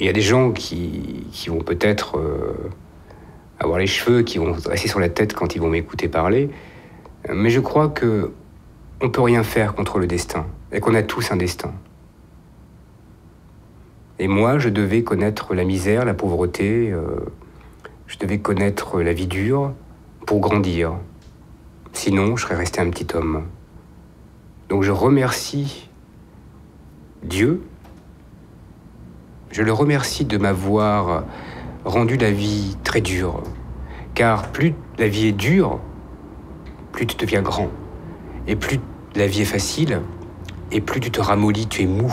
Il y a des gens qui vont peut-être avoir les cheveux qui vont dresser sur la tête quand ils vont m'écouter parler, mais je crois que on peut rien faire contre le destin, et qu'on a tous un destin. Et moi, je devais connaître la misère, la pauvreté, je devais connaître la vie dure pour grandir. Sinon, je serais resté un petit homme. Donc je remercie Dieu. Je le remercie de m'avoir rendu la vie très dure. Car plus la vie est dure, plus tu deviens grand. Et plus la vie est facile, et plus tu te ramollis, tu es mou.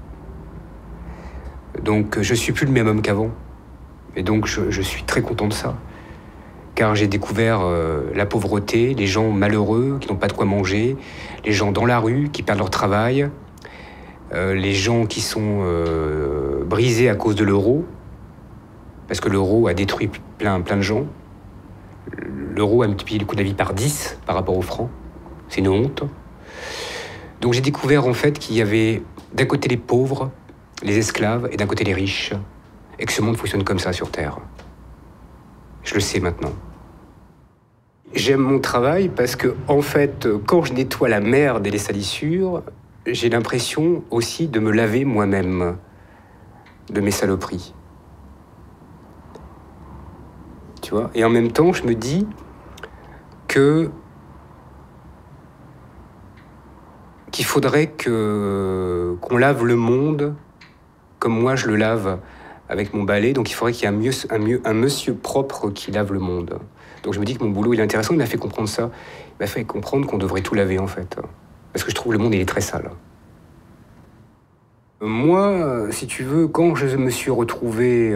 Donc je suis plus le même homme qu'avant. Et donc je suis très content de ça. Car j'ai découvert la pauvreté, les gens malheureux qui n'ont pas de quoi manger, les gens dans la rue qui perdent leur travail, les gens qui sont brisés à cause de l'euro, parce que l'euro a détruit plein de gens. L'euro a multiplié le coût de la vie par 10 par rapport au franc. C'est une honte. Donc j'ai découvert en fait qu'il y avait d'un côté les pauvres, les esclaves, et d'un côté les riches, et que ce monde fonctionne comme ça sur Terre. Je le sais maintenant. J'aime mon travail parce que, en fait, quand je nettoie la merde et les salissures, j'ai l'impression aussi de me laver moi-même de mes saloperies. Tu vois ? Et en même temps, je me dis qu'il faudrait qu'on lave le monde comme moi je le lave avec mon balai. Donc il faudrait qu'il y ait un monsieur propre qui lave le monde. Donc je me dis que mon boulot il est intéressant. Il m'a fait comprendre ça. Il m'a fait comprendre qu'on devrait tout laver en fait. Parce que je trouve le monde il est très sale. Moi, si tu veux, quand je me suis retrouvé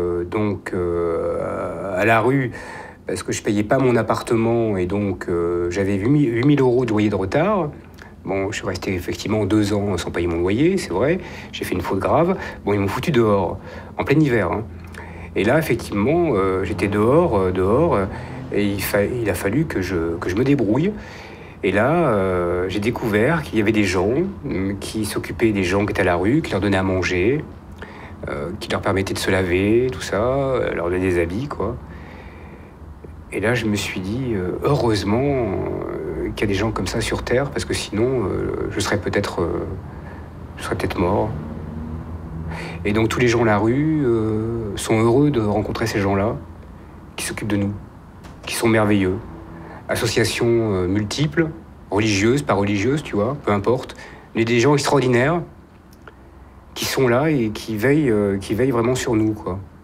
à la rue, parce que je payais pas mon appartement et donc j'avais 8 000 € de loyer de retard. Bon, je suis resté effectivement 2 ans sans payer mon loyer, c'est vrai. J'ai fait une faute grave. Bon, ils m'ont foutu dehors, en plein hiver. Hein. Et là, effectivement, j'étais dehors, et il a fallu que je me débrouille. Et là, j'ai découvert qu'il y avait des gens qui s'occupaient des gens qui étaient à la rue, qui leur donnaient à manger, qui leur permettaient de se laver, tout ça, leur donnaient des habits, quoi. Et là, je me suis dit, heureusement qu'il y a des gens comme ça sur Terre, parce que sinon, je serais peut-être mort. Et donc, tous les gens à la rue sont heureux de rencontrer ces gens-là, qui s'occupent de nous, qui sont merveilleux. Associations multiples, religieuses, pas religieuses, tu vois, peu importe. Mais des gens extraordinaires qui sont là et qui veillent vraiment sur nous, quoi.